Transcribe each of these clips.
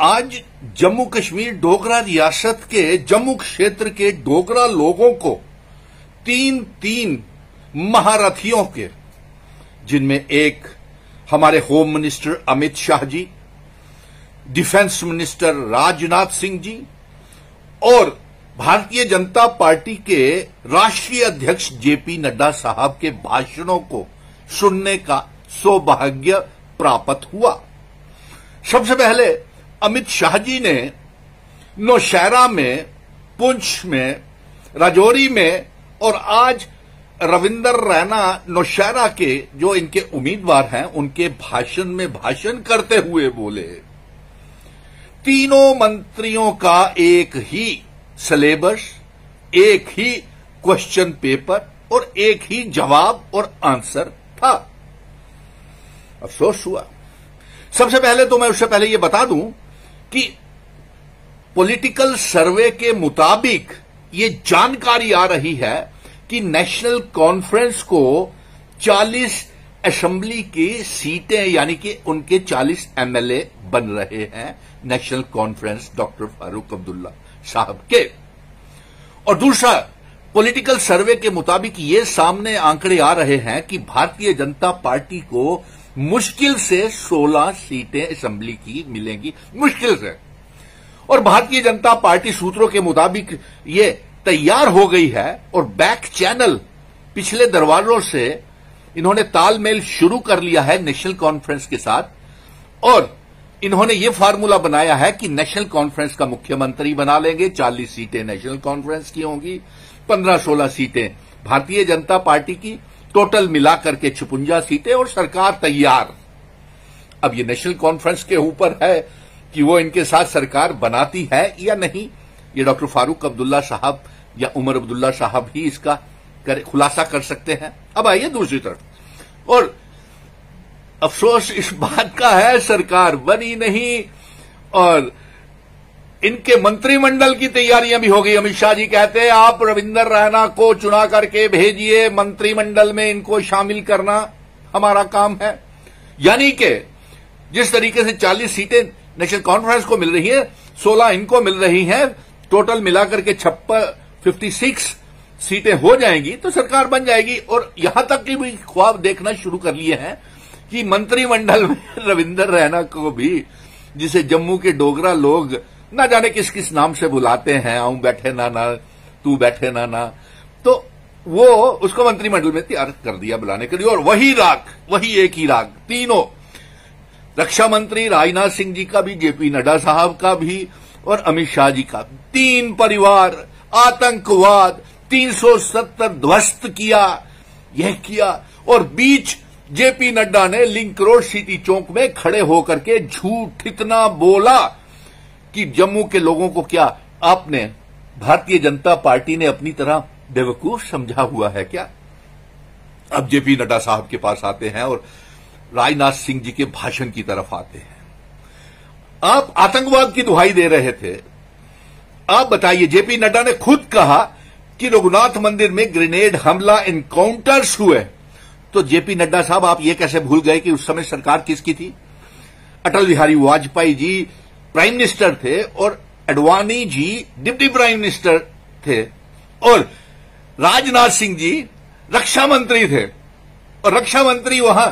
आज जम्मू कश्मीर डोगरा रियासत के जम्मू क्षेत्र के डोगरा लोगों को तीन महारथियों के, जिनमें एक हमारे home minister Amit Shah ji, defence minister Rajnath Singh ji और भारतीय जनता पार्टी के राष्ट्रीय अध्यक्ष जेपी नड्डा साहब के भाषणों को सुनने का सौभाग्य प्राप्त हुआ। सबसे पहले अमित शाह जी ने नौशहरा में, पुंछ में, राजौरी में और आज रविंदर रैना नौशहरा के जो इनके उम्मीदवार हैं उनके भाषण में भाषण करते हुए बोले, तीनों मंत्रियों का एक ही सिलेबस, एक ही क्वेश्चन पेपर और एक ही जवाब और आंसर था। अफसोस हुआ। सबसे पहले तो मैं उससे पहले यह बता दूं कि पॉलिटिकल सर्वे के मुताबिक ये जानकारी आ रही है कि नेशनल कॉन्फ्रेंस को 40 असेंबली की सीटें यानी कि उनके 40 एमएलए बन रहे हैं national conference doctor Farooq Abdullah sahab के। और दूसरा, पॉलिटिकल सर्वे के मुताबिक ये सामने आंकड़े आ रहे हैं कि भारतीय जनता पार्टी को मुश्किल से 16 सीटें असेंबली की मिलेंगी, मुश्किल से। और भारतीय जनता पार्टी सूत्रों के मुताबिक ये तैयार हो गई है और बैक चैनल पिछले दरवाजों से इन्होंने तालमेल शुरू कर लिया है नेशनल कॉन्फ्रेंस के साथ और इन्होंने ये फार्मूला बनाया है कि नेशनल कॉन्फ्रेंस का मुख्यमंत्री बना लेंगे, 40 सीटें नेशनल कॉन्फ्रेंस की होंगी, 15-16 सीटें भारतीय जनता पार्टी की, टोटल मिलाकर के 56 सीटें और सरकार तैयार। अब ये नेशनल कॉन्फ्रेंस के ऊपर है कि वो इनके साथ सरकार बनाती है या नहीं, ये डॉक्टर फारूक अब्दुल्ला साहब या उमर अब्दुल्ला साहब ही इसका खुलासा कर सकते हैं। अब आइए दूसरी तरफ, और अफसोस इस बात का है सरकार बनी नहीं और इनके मंत्रिमंडल की तैयारियां भी हो गई। अमित शाह जी कहते हैं आप रविंदर रैना को चुना करके भेजिए, मंत्रिमंडल में इनको शामिल करना हमारा काम है। यानी कि जिस तरीके से 40 सीटें नेशनल कॉन्फ्रेंस को मिल रही है, 16 इनको मिल रही हैं, टोटल मिलाकर के 56 सीटें हो जाएंगी तो सरकार बन जाएगी। और यहां तक कि भी ख्वाब देखना शुरू कर लिए हैं कि मंत्रिमंडल में रविंदर रैना को भी, जिसे जम्मू के डोगरा लोग ना जाने किस किस नाम से बुलाते हैं, आऊं बैठे नाना, तू बैठे नाना, तो वो उसको मंत्रिमंडल में तैयार कर दिया बुलाने के लिए। और वही राग, वही एक ही राग, तीनों, रक्षा मंत्री राजनाथ सिंह जी का भी, जेपी नड्डा साहब का भी और अमित शाह जी का, 3 परिवार, आतंकवाद, 370 ध्वस्त किया, यह किया। और बीच जेपी नड्डा ने लिंक रोड सिटी चौक में खड़े होकर के झूठ इतना बोला कि जम्मू के लोगों को क्या आपने, भारतीय जनता पार्टी ने अपनी तरह बेवकूफ समझा हुआ है क्या? अब जेपी नड्डा साहब के पास आते हैं और राजनाथ सिंह जी के भाषण की तरफ आते हैं। आप आतंकवाद की दुहाई दे रहे थे, आप बताइए, जेपी नड्डा ने खुद कहा कि रघुनाथ मंदिर में ग्रेनेड हमला एनकाउंटर्स हुए, तो जेपी नड्डा साहब आप ये कैसे भूल गए कि उस समय सरकार किसकी थी? अटल बिहारी वाजपेयी जी प्राइम मिनिस्टर थे और Advani ji deputy prime minister थे और राजनाथ सिंह जी रक्षा मंत्री थे। और रक्षा मंत्री वहां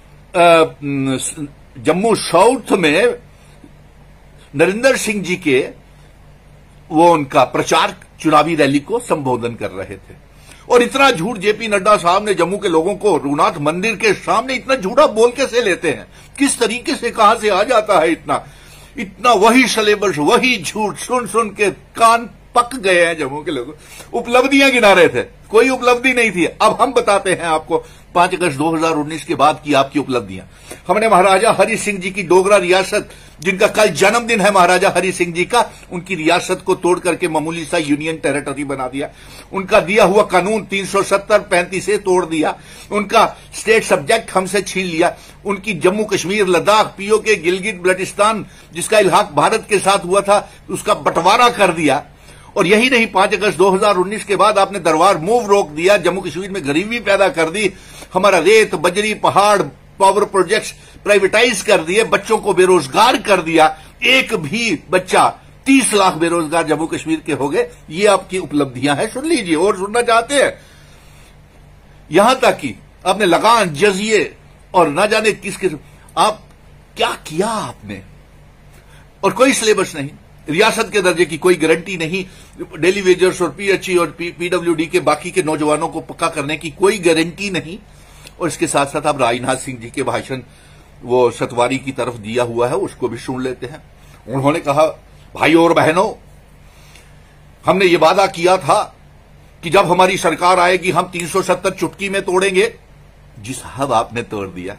जम्मू साउथ में नरेंद्र सिंह जी के वो उनका प्रचार, चुनावी रैली को संबोधन कर रहे थे। और इतना झूठ जेपी नड्डा साहब ने जम्मू के लोगों को रघुनाथ मंदिर के सामने इतना झूठा बोल कैसे लेते हैं? किस तरीके से, कहां से आ जाता है इतना वही सिलेबस, वही झूठ सुन सुन के कान पक गए हैं जम्मू के लोग। उपलब्धियां गिना रहे थे, कोई उपलब्धि नहीं थी। अब हम बताते हैं आपको 5 अगस्त 2019 के बाद की आपकी उपलब्धियां। हमने महाराजा हरि सिंह जी की डोगरा रियासत, जिनका कल जन्मदिन है महाराजा हरि सिंह जी का, उनकी रियासत को तोड़ करके मामूली सा यूनियन टेरिटरी बना दिया। उनका दिया हुआ कानून 370-35 से तोड़ दिया। उनका स्टेट सब्जेक्ट हमसे छीन लिया। उनकी जम्मू कश्मीर, लद्दाख, पीओके, गिलगित बल्टिस्तान, जिसका इल्हाक भारत के साथ हुआ था, उसका बंटवारा कर दिया। और यही नहीं, 5 अगस्त 2019 के बाद आपने दरबार मूव रोक दिया, जम्मू कश्मीर में गरीबी पैदा कर दी, हमारा रेत, बजरी, पहाड़, पावर प्रोजेक्ट्स प्राइवेटाइज कर दिए, बच्चों को बेरोजगार कर दिया। एक भी बच्चा, 30 लाख बेरोजगार जम्मू कश्मीर के हो गए। ये आपकी उपलब्धियां हैं, सुन लीजिए और सुनना चाहते हैं। यहां तक कि आपने लगान, जजिए और ना जाने किस आप क्या किया आपने, और कोई सिलेबस नहीं, रियासत के दर्जे की कोई गारंटी नहीं, डेली वेजर्स और पीएचई और पीडब्ल्यूडी के बाकी के नौजवानों को पक्का करने की कोई गारंटी नहीं। और इसके साथ साथ आप राजनाथ सिंह जी के भाषण वो सतवारी की तरफ दिया हुआ है, उसको भी सुन लेते हैं। उन्होंने कहा, भाइयों और बहनों, हमने ये वादा किया था कि जब हमारी सरकार आएगी हम 370 चुटकी में तोड़ेंगे। जी साहब, आपने तोड़ दिया।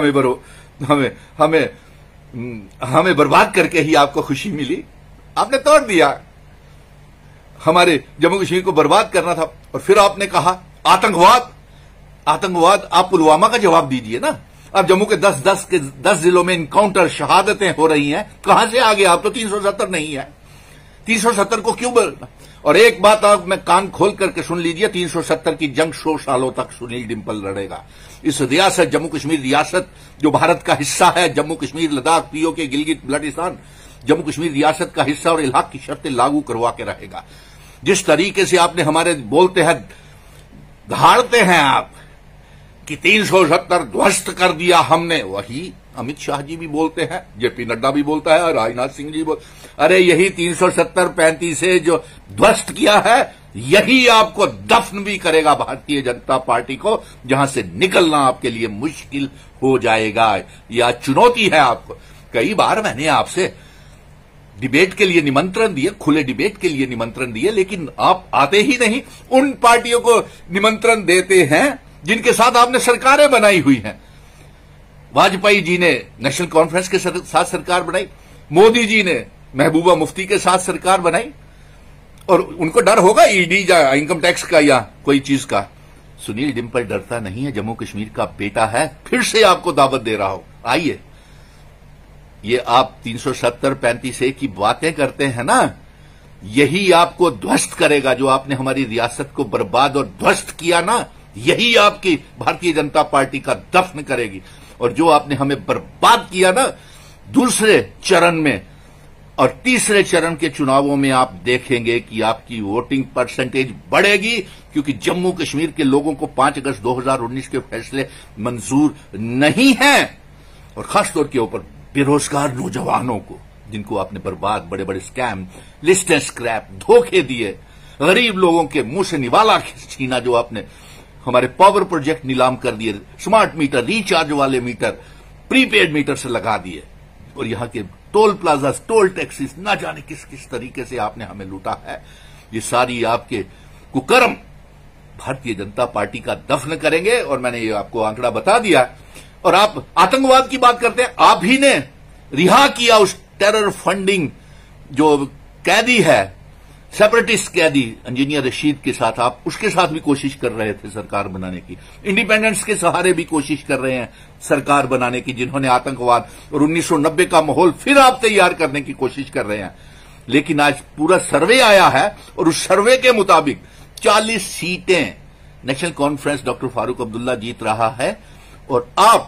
हमें बर्बाद करके ही आपको खुशी मिली, आपने तोड़ दिया। हमारे जम्मू कश्मीर को बर्बाद करना था। और फिर आपने कहा आतंकवाद आप पुलवामा का जवाब दीजिए ना। अब जम्मू के 10 जिलों में इनकाउंटर, शहादतें हो रही हैं, कहां से आ गए आप? तो 370 नहीं है, 370 को क्यों बोलना? और एक बात आप मैं कान खोल करके सुन लीजिए, 370 की जंग 100 सालों तक सुनील डिंपल लड़ेगा। इस रियासत, जम्मू कश्मीर रियासत जो भारत का हिस्सा है, जम्मू कश्मीर, लद्दाख, पीओके, गिलगित बल्टिस्तान जम्मू कश्मीर रियासत का हिस्सा और इलाक की शर्तें लागू करवा के रहेगा। जिस तरीके से आपने हमारे बोलते हैं, धाड़ते हैं आप कि 370 ध्वस्त कर दिया हमने, वही अमित शाह जी भी बोलते हैं, जेपी नड्डा भी बोलता है, राजनाथ सिंह जी अरे यही 370-35 से जो ध्वस्त किया है, यही आपको दफन भी करेगा भारतीय जनता पार्टी को, जहां से निकलना आपके लिए मुश्किल हो जाएगा। यह चुनौती है आपको। कई बार मैंने आपसे डिबेट के लिए निमंत्रण दिए, खुले डिबेट के लिए निमंत्रण दिए, लेकिन आप आते ही नहीं। उन पार्टियों को निमंत्रण देते हैं जिनके साथ आपने सरकारें बनाई हुई हैं। वाजपेयी जी ने नेशनल कॉन्फ्रेंस के साथ सरकार बनाई, मोदी जी ने महबूबा मुफ्ती के साथ सरकार बनाई, और उनको डर होगा ईडी या इनकम टैक्स का या कोई चीज का। सुनील डिंपल डरता नहीं है, जम्मू कश्मीर का बेटा है। फिर से आपको दावत दे रहा हूं, आइए। ये आप 370-35 की बातें करते हैं ना, यही आपको ध्वस्त करेगा। जो आपने हमारी रियासत को बर्बाद और ध्वस्त किया ना, यही आपकी भारतीय जनता पार्टी का दफन करेगी। और जो आपने हमें बर्बाद किया ना, दूसरे चरण में और तीसरे चरण के चुनावों में आप देखेंगे कि आपकी वोटिंग परसेंटेज बढ़ेगी, क्योंकि जम्मू कश्मीर के लोगों को 5 अगस्त 2019 के फैसले मंजूर नहीं हैं। और खासतौर के ऊपर बेरोजगार नौजवानों को, जिनको आपने बर्बाद, बड़े बड़े स्कैम, लिस्ट एंड स्क्रैप, धोखे दिए, गरीब लोगों के मुंह से निवाला छीना, जो आपने हमारे पावर प्रोजेक्ट नीलाम कर दिए, स्मार्ट मीटर, रिचार्ज वाले मीटर प्रीपेड मीटर से लगा दिए, और यहां के टोल प्लाजा, टोल टैक्सीज, ना जाने किस किस तरीके से आपने हमें लूटा है। ये सारी आपके कुकर्म भारतीय जनता पार्टी का दफन करेंगे। और मैंने ये आपको आंकड़ा बता दिया। और आप आतंकवाद की बात करते हैं, आप ही ने रिहा किया उस टेरर फंडिंग जो कैदी है, सेपरेटिस्ट कैदी इंजीनियर रशीद के साथ, आप उसके साथ भी कोशिश कर रहे थे सरकार बनाने की। इंडिपेंडेंस के सहारे भी कोशिश कर रहे हैं सरकार बनाने की, जिन्होंने आतंकवाद और 1990 का माहौल फिर आप तैयार करने की कोशिश कर रहे हैं। लेकिन आज पूरा सर्वे आया है, और उस सर्वे के मुताबिक 40 सीटें national conference doctor Farooq Abdullah जीत रहा है। और आप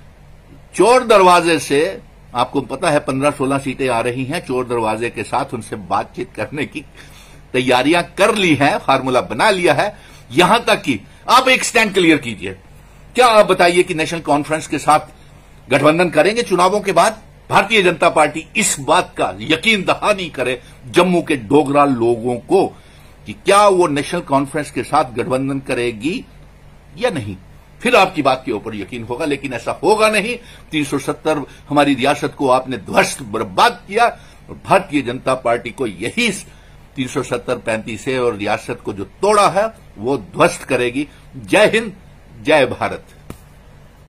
चोर दरवाजे से, आपको पता है 15-16 सीटें आ रही हैं, चोर दरवाजे के साथ उनसे बातचीत करने की तैयारियां कर ली हैं, फार्मूला बना लिया है। यहां तक कि आप एक स्टैंड क्लियर कीजिए, क्या आप बताइए कि नेशनल कॉन्फ्रेंस के साथ गठबंधन करेंगे चुनावों के बाद? भारतीय जनता पार्टी इस बात का यकीन दहानी करे जम्मू के डोगरा लोगों को कि क्या वो नेशनल कॉन्फ्रेंस के साथ गठबंधन करेगी या नहीं, फिर आपकी बात के ऊपर यकीन होगा। लेकिन ऐसा होगा नहीं। 370 हमारी रियासत को आपने ध्वस्त, बर्बाद किया, और भारतीय जनता पार्टी को यही 370-35 से और रियासत को जो तोड़ा है वो ध्वस्त करेगी। जय हिंद, जय भारत।